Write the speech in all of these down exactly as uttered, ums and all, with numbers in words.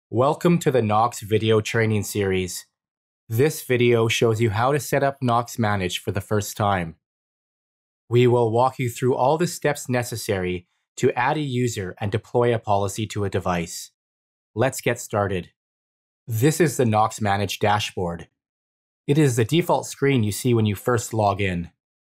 Welcome to the Knox video training series. This video shows you how to set up Knox Manage for the first time. We will walk you through all the steps necessary to add a user and deploy a policy to a device. Let's get started. This is the Knox Manage dashboard. It is the default screen you see when you first log in.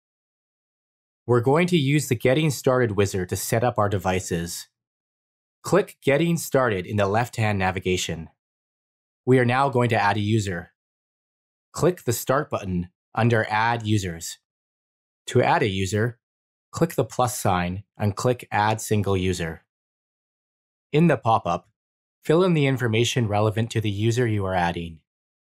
We're going to use the Getting Started wizard to set up our devices. Click Getting Started in the left-hand navigation. We are now going to add a user. Click the Start button under Add Users. To add a user, click the plus sign and click Add Single User. In the pop-up, fill in the information relevant to the user you are adding.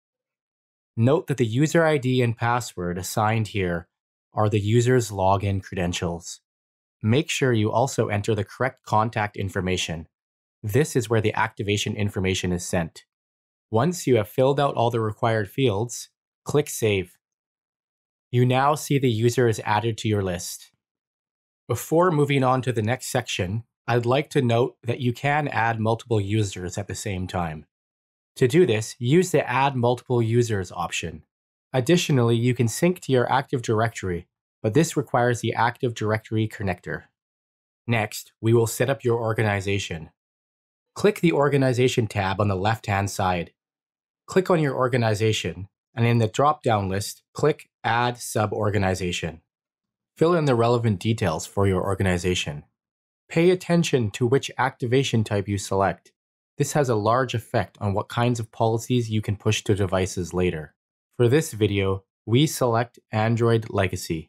Note that the user I D and password assigned here are the user's login credentials. Make sure you also enter the correct contact information. This is where the activation information is sent. Once you have filled out all the required fields, click Save. You now see the user is added to your list. Before moving on to the next section, I'd like to note that you can add multiple users at the same time. To do this, use the Add Multiple Users option. Additionally, you can sync to your Active Directory, but this requires the Active Directory connector. Next, we will set up your organization. Click the Organization tab on the left-hand side. Click on your organization, and in the drop-down list, click Add Sub-Organization. Fill in the relevant details for your organization. Pay attention to which activation type you select. This has a large effect on what kinds of policies you can push to devices later. For this video, we select Android Legacy.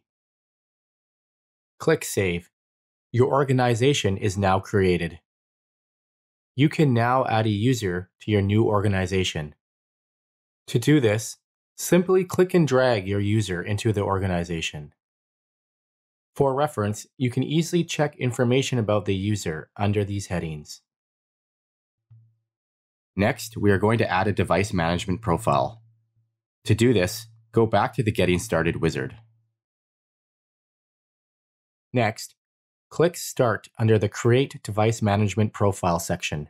Click Save. Your organization is now created. You can now add a user to your new organization. To do this, simply click and drag your user into the organization. For reference, you can easily check information about the user under these headings. Next, we are going to add a device management profile. To do this, go back to the Getting Started wizard. Next, click Start under the Create Device Management Profile section.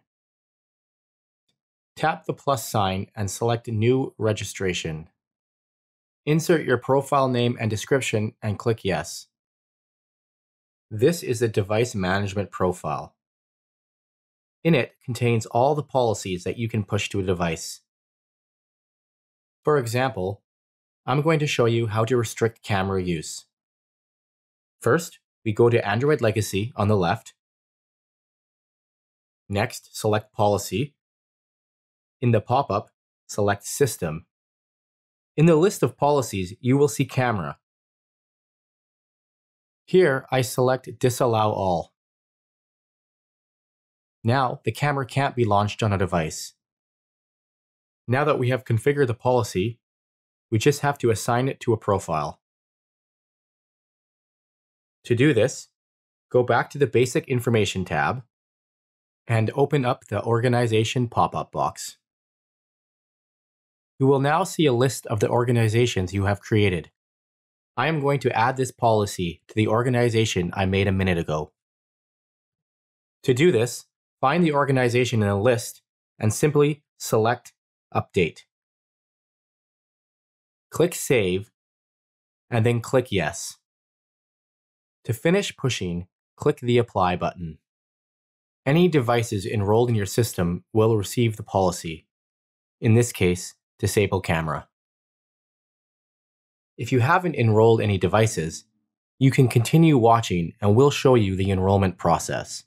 Tap the plus sign and select New Registration. Insert your profile name and description and click Yes. This is the device management profile. In it contains all the policies that you can push to a device. For example, I'm going to show you how to restrict camera use. First, we go to Android Legacy on the left. Next, select Policy. In the pop-up, select System. In the list of policies, you will see Camera. Here, I select Disallow All. Now, the camera can't be launched on a device. Now that we have configured the policy, we just have to assign it to a profile. To do this, go back to the Basic Information tab and open up the Organization pop-up box. You will now see a list of the organizations you have created. I am going to add this policy to the organization I made a minute ago. To do this, find the organization in a list and simply select Update. Click Save, and then click Yes. To finish pushing, click the Apply button. Any devices enrolled in your system will receive the policy. In this case, Disable Camera. If you haven't enrolled any devices, you can continue watching and we'll show you the enrollment process.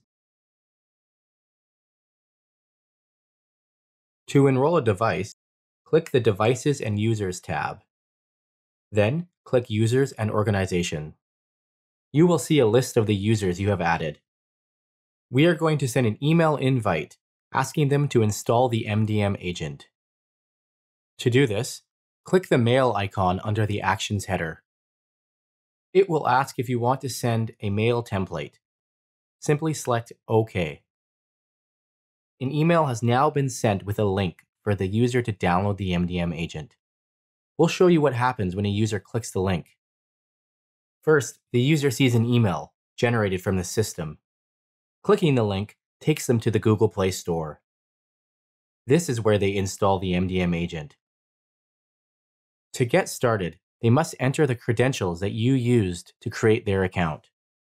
To enroll a device, click the Devices and Users tab. Then, click Users and Organization. You will see a list of the users you have added. We are going to send an email invite asking them to install the M D M agent. To do this, click the mail icon under the Actions header. It will ask if you want to send a mail template. Simply select OK. An email has now been sent with a link for the user to download the M D M agent. We'll show you what happens when a user clicks the link. First, the user sees an email generated from the system. Clicking the link takes them to the Google Play Store. This is where they install the M D M agent. To get started, they must enter the credentials that you used to create their account.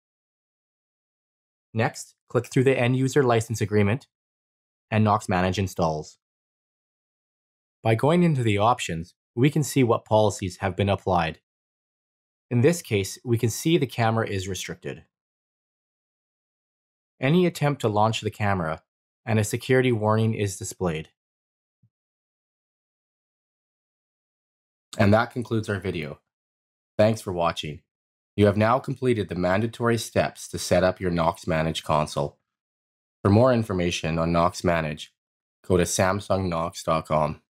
Next, click through the End User License Agreement, and Knox Manage installs. By going into the options, we can see what policies have been applied. In this case, we can see the camera is restricted. Any attempt to launch the camera, and a security warning is displayed. And that concludes our video. Thanks for watching. You have now completed the mandatory steps to set up your Knox Manage console. For more information on Knox Manage, go to samsung knox dot com.